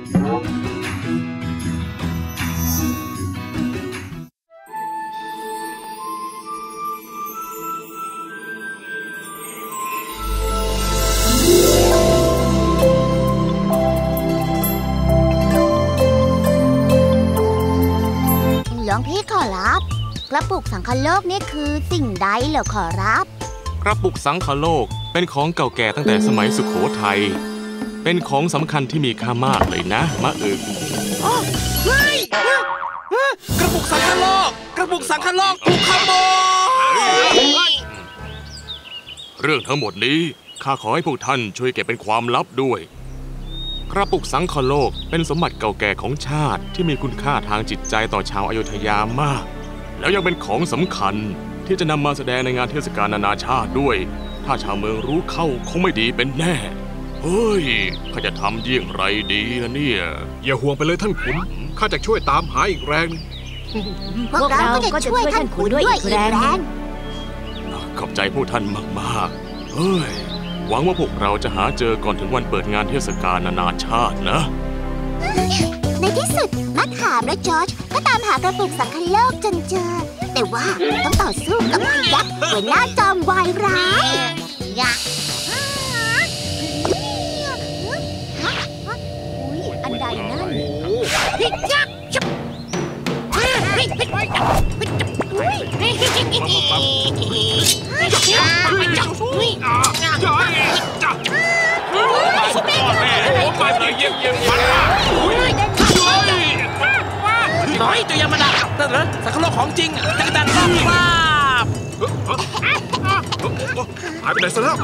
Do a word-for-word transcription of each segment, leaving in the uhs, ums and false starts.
หลวงพี่ขอรับกระปุกสังคโลกนี่คือสิ่งใดเหรอขอรับกระปุกสังคโลกเป็นของเก่าแก่ตั้งแต่สมัยสุโขทัยเป็นของสำคัญที่มีค่ามากเลยนะมะอึกเฮ้ยกระปุกสังคโลกกระปุกสังคโลกถูกขโมยเรื่องทั้งหมดนี้ข้าขอให้พวกท่านช่วยเก็บเป็นความลับด้วยกระปุกสังคโลกเป็นสมบัติเก่าแก่ของชาติที่มีคุณค่าทางจิตใจต่อชาวอโยธยามากแล้วยังเป็นของสำคัญที่จะนำมาแสดงในงานเทศกาลนานาชาติด้วยถ้าชาวเมืองรู้เข้าคงไม่ดีเป็นแน่เฮ้ยข้าจะทำเยี่ยงไรดีนะเนี่ยอย่าห่วงไปเลยท่านขุนข้าจะช่วยตามหาอีกแรงพวกเราก็จะช่วยท่านขุนด้วยอีกแรงขอบใจพวกท่านมากๆเฮ้ยหวังว่าพวกเราจะหาเจอก่อนถึงวันเปิดงานเทศกาลนานาชาตินะในที่สุดมะขามและจอร์จก็ตามหากระปุกสังคโลกจนเจอแต่ว่าต้องต่อสู้กับพยักษ์หัวหน้าจอมวายร้ายยักษ์อันใดนั่นพิยักษ์น้อยตัวยังมาดักนั่นเหรอสังคโลกของจริงจักรจันทร์รอบคราบหายไปไหนซะแล้ว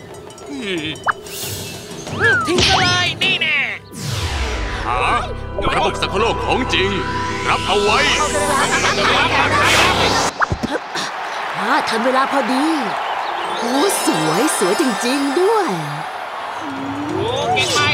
ทิ้งเลยนี่แน่หากระปุกสังคโลกของจริงรับเอาไว้ทันเวลาพอดีโอ้สวยสวยจริงๆด้วยโอ้เก่งไป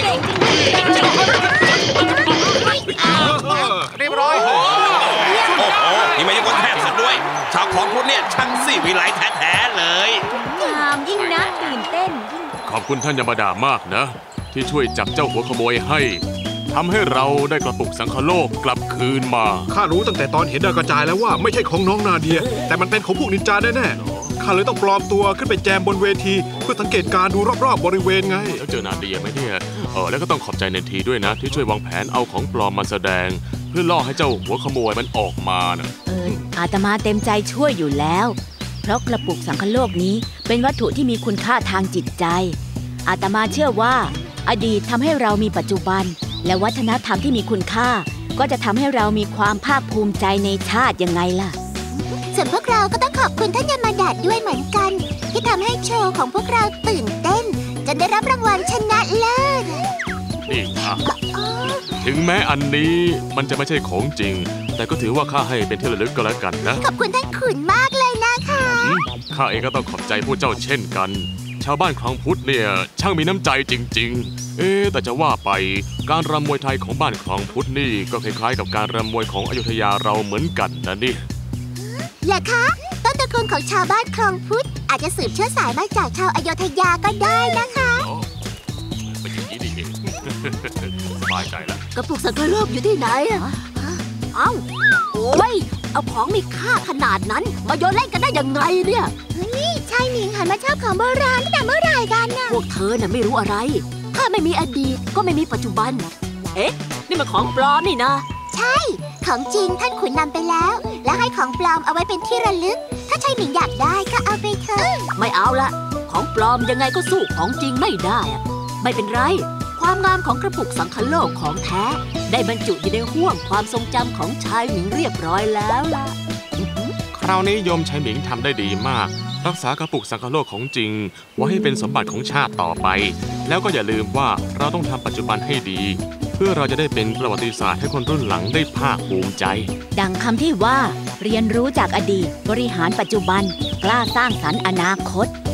เรียบร้อยโอ้โหนี่ไม่ใช่คนแทบสุดด้วยชาวของคุณเนี่ยช่างสิวิไลแท้ๆเลยงามยิ่งนักตื่นเต้นขอบคุณท่านยมดามากนะที่ช่วยจับเจ้าหัวขโมยให้ทำให้เราได้กระปุกสังคโลกกลับคืนมาข้ารู้ตั้งแต่ตอนเห็นดาวกระจายแล้วว่าไม่ใช่ของน้องนาเดียแต่มันเป็นของพวกนินจาแน่ๆข้าเลยต้องปลอมตัวขึ้นไปแจมบนเวทีเพื่อสังเกตการดูรอบๆบริเวณไงแล้วเจอนาเดียไหมเนี่ยเออแล้วก็ต้องขอบใจเนทีด้วยนะที่ช่วยวางแผนเอาของปลอมมาแสดงเพื่อล่อให้เจ้าหัวขโมยมันออกมานะเอออาตมาเต็มใจช่วยอยู่แล้วเพราะกระปุกสังคโลกนี้เป็นวัตถุที่มีคุณค่าทางจิตใจอาตมาเชื่อว่าอดีตทำให้เรามีปัจจุบันและวัฒนธรรมที่มีคุณค่าก็จะทำให้เรามีความภาคภูมิใจในชาติยังไงล่ะส่วนพวกเราก็ต้องขอบคุณท่านยมดาด้วยเหมือนกันที่ทำให้โชว์ของพวกเราตื่นเต้นจนได้รับรางวัลชนะเลิศนี่นะถึงแม้อันนี้มันจะไม่ใช่ของจริงแต่ก็ถือว่าข้าให้เป็นที่ระลึกก็แล้วกันนะขอบคุณท่านขุนมากเลยนะคะข้าเองก็ต้องขอบใจพวกเจ้าเช่นกันชาวบ้านคลองพุทธเนี่ยช่างมีน้ำใจจริงๆเอ๊แต่จะว่าไปการรำมวยไทยของบ้านคลองพุทธนี่ก็คล้ายๆกับการรำมวยของอยุธยาเราเหมือนกันนะนี่เหรอคะต้นตระกูลของชาวบ้านคลองพุทธอาจจะสืบเชื้อสายมาจากชาวอยุธยาก็ได้นะคะเป็นอย่างนี้นี่เองสบายใจแล้วกระปุกสังคโลกอยู่ที่ไหนอ่ะเอ้าโอ้ยเอาของมีค่าขนาดนั้นมาโยนเล่นกันได้ยังไงเนี่ยนี่ชายหมิงหันมาชอบของโบราณตั้งแต่เมื่อไหร่กันน่ะพวกเธอน่ะไม่รู้อะไรถ้าไม่มีอดีตก็ไม่มีปัจจุบันเอ๊ะนี่มันของปลอมนี่นะใช่ของจริงท่านขุนนำไปแล้วและให้ของปลอมเอาไว้เป็นที่ระลึกถ้าชายหมิงอยากได้ก็เอาไปเถอะไม่เอาละของปลอมยังไงก็สู้ของจริงไม่ได้ไม่เป็นไรความงามของกระปุกสังคโลกของแท้ได้บรรจุอยู่ในห้วงความทรงจำของชายหมิงเรียบร้อยแล้วล่ะคราวนี้โยมชายหมิงทำได้ดีมากรักษากระปุกสังคโลกของจริงไว้ให้เป็นสมบัติของชาติต่อไปแล้วก็อย่าลืมว่าเราต้องทำปัจจุบันให้ดีเพื่อเราจะได้เป็นประวัติศาสตร์ให้คนรุ่นหลังได้ภาคภูมิใจดังคำที่ว่าเรียนรู้จากอดีตบริหารปัจจุบันกล้าสร้างสรรค์อนาคต